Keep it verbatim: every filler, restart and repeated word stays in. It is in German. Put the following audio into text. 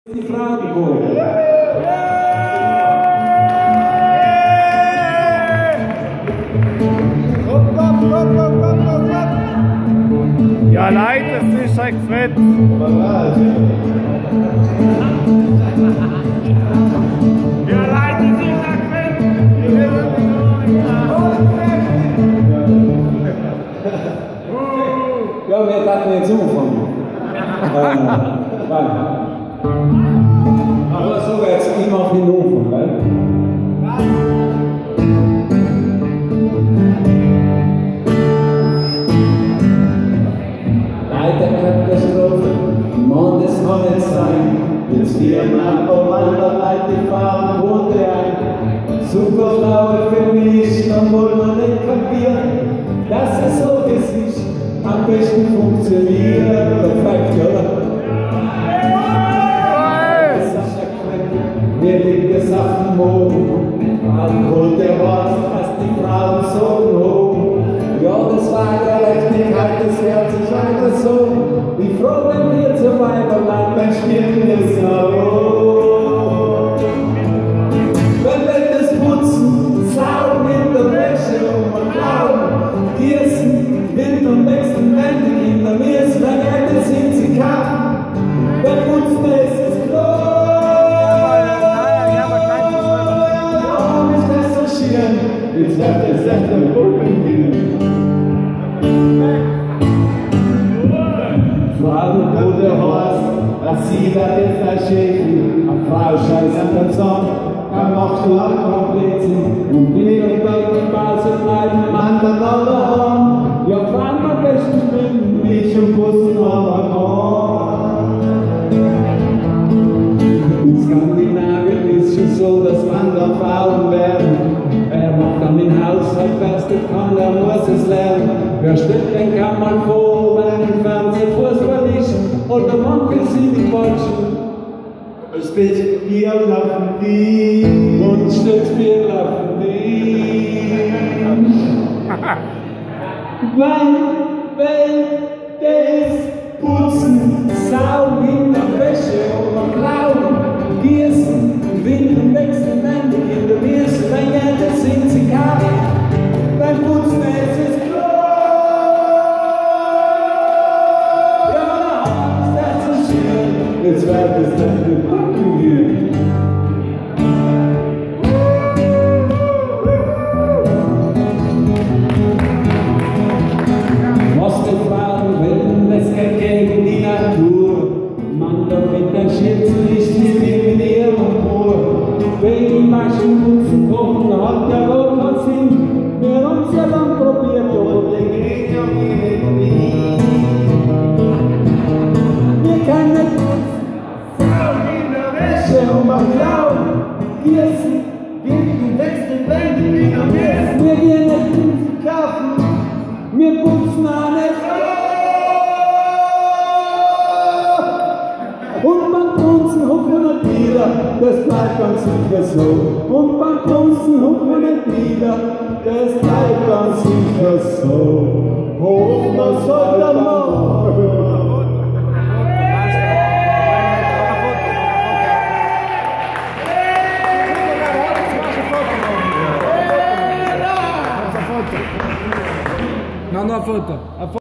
Die Fragebogen. Ja, leid, es ist ein Gefred. Ja, leid, es ist ein Gefred. Ja, wer darf mir jetzt umfangen? äh, Aber so jetzt immer auf den Umfang, gell? Katastrophe, Mann, das kann nicht sein. Jetzt Firma Leute, die fahren Boote ein. Super schlaue Feministen, dann wollen wir nicht kapieren, dass es so ist, am besten funktioniert. Perfekt, oder? Das ist ja Quelle, mir liegt es auf dem Boden. Alkohol, der Horst, dass die Frauen so hoch. Ja, das war Gerechtigkeit, das hört sich weiter so. Wie froh, wenn wir zur Weiberland beim Spielen des Salons. Wenn wir das putzen, saugen in der Wäsche und klauen, gießen, Wind und wechseln, wenn die Kinder müssen, wenn Ende sind sie kaum. Wer putzt, ist es Klo. Ja, ist das so schön, jetzt wird es echt ein Problem gehen. Fragen, wo der Horst, was sie da jetzt da schäfen, eine Frau scheiß an der Sonne, er macht lang komplett Sinn, und die und die Base bleiben, Mann, dann alle haben, ja, fahren am besten schwimmen, nicht im Bus, aber noch. In Skandinavien ist schon so, dass man da Frauen werden, er macht dann den Haushalt, was der kann, er muss es lernen, wer stellt den kann man vor, wenn im Fernsehen Fußball ist, oder man will sie nicht watchen. Es steht Bier laufen die, und es steht Bier laufen die. Weil, wenn das Putzen, Saugen in der Wäsche oder klauen, gießen, Winden, wechseln, wenn die Kinder wissen, wenn ja, das sind sie gar nicht. Beim Putzen ist es klar. Jetzt wird es dann gebacken hier. Was die Frauen wollen, es geht gegen die Natur. Man, damit ein Schätzen ist, ist in ihrem Pur. Wegen Waschen, Putzen, Kochen hat ja wohl keinen Sinn. Wir haben es ja dann probiert, aber die gehen ja nicht. Wir können nicht und beim Klauen, gießen, Winden, wechseln, wenden, wieder messen. Wir gehen nicht ins Kaufen, wir putzen auch nicht. Und beim Punzen hucken wir nicht wieder, das bleibt ganz sicher so. Und beim Punzen hucken wir nicht wieder, das bleibt ganz sicher so. Hoch, was soll der Mann? Não, não, a foto.